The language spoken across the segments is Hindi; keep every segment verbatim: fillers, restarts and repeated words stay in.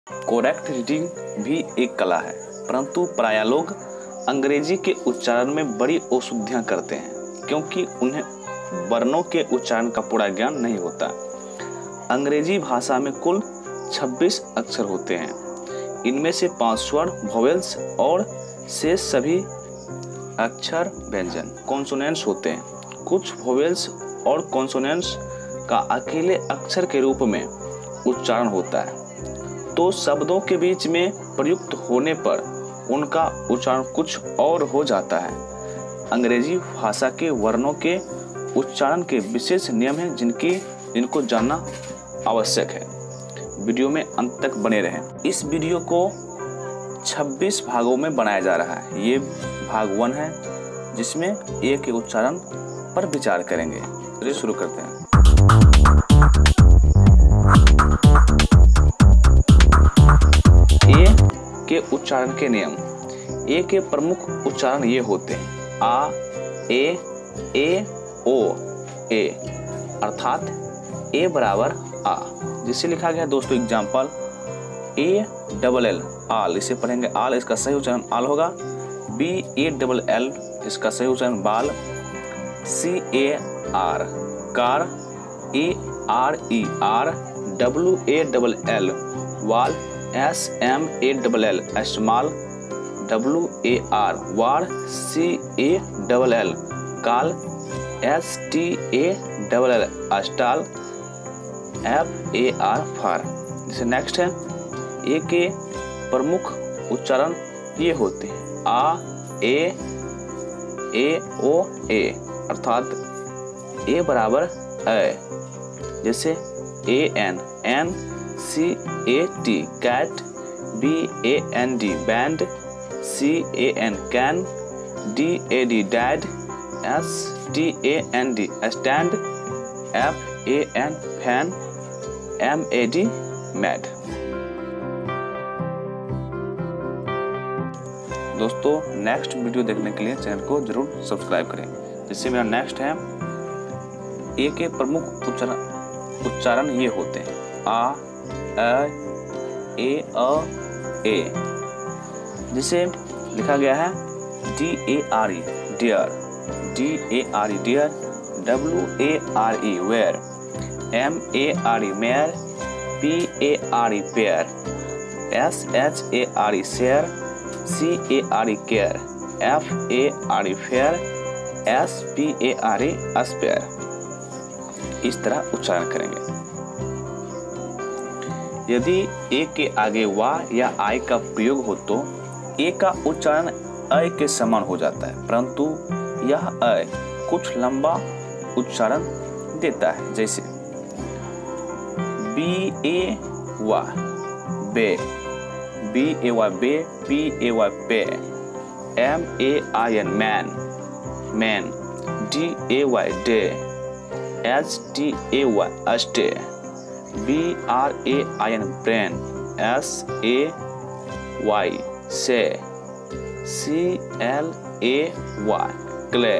कोरेक्ट रीडिंग भी एक कला है, परंतु प्रायः लोग अंग्रेजी के उच्चारण में बड़ी अशुद्धियाँ करते हैं क्योंकि उन्हें वर्णों के उच्चारण का पूरा ज्ञान नहीं होता। अंग्रेजी भाषा में कुल छब्बीस अक्षर होते हैं। इनमें से पांच स्वर वोवेल्स और शेष सभी अक्षर व्यंजन कॉन्सोनेंट्स होते हैं। कुछ वोवेल्स और कॉन्सोनेंट्स का अकेले अक्षर के रूप में उच्चारण होता है, तो शब्दों के बीच में प्रयुक्त होने पर उनका उच्चारण कुछ और हो जाता है। अंग्रेजी भाषा के वर्णों के उच्चारण के विशेष नियम हैं जिनकी जिनको जानना आवश्यक है। वीडियो में अंत तक बने रहें। इस वीडियो को छब्बीस भागों में बनाया जा रहा है। ये भाग वन है जिसमें ए के उच्चारण पर विचार करेंगे। चलिए शुरू करते हैं। ए के उच्चारण के नियम। ए के प्रमुख उच्चारण ये होते हैं आ, ए, ए, ओ, ए, अर्थात ए बराबर आ, जिसे लिखा गया है दोस्तों example A double L all, इसे पढ़ेंगे आल, इसका सही उच्चारण आल होगा। बी ए डबल एल, इसका सही उच्चारण ball. C A R car, A R E are, W A double L wall, S M A double L small, W A R war, C A double L call, S T A double L stall, F A R far. जैसे नेक्स्ट है ए के प्रमुख उच्चारण ये होते हैं आ, ए, ए ओ ए, अर्थात ए बराबर ए, जैसे A N N, C A T cat, B A N D band, C A N can, D A D dad, S T A N D stand, F A N fan, M A D mad. दोस्तों नेक्स्ट वीडियो देखने के लिए चैनल को जरूर सब्सक्राइब करें। जिससे मेरा नेक्स्ट है ए के प्रमुख उच्चारण उच्चारण ये होते हैं आ, अ, ए, अ, ए, जिसे लिखा गया है D A R E dear, D A R E dear, W A R E ware, M A R E mare, P A R E pare, S H A R E share, C A R E care, F A R E fare, S P A R E spare. इस तरह उच्चारण करेंगे। यदि ए के आगे वा या आई का प्रयोग हो तो ए का उच्चारण अ के समान हो जाता है, परंतु यह अ कुछ लंबा उच्चारण देता है। जैसे B A Y bay, B A Y bay, P A Y pay, M A I N main main, D A Y day, H T A Y stay, B R A I N brain, S A Y say, C L A Y clay.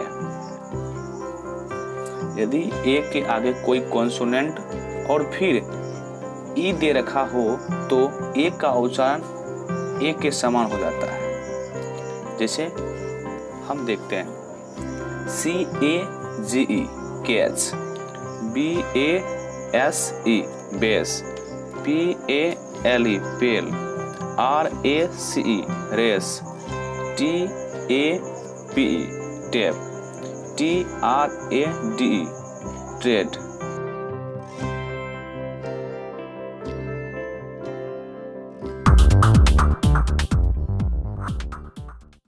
यदि ए के आगे कोई कॉन्सोनेंट और फिर ई दे रखा हो तो ए का उच्चारण ए के समान हो जाता है। जैसे हम देखते हैं C A G E cage, B A S E base, P A L E pale, R A C E race, T A P E tape, T R A D E trade,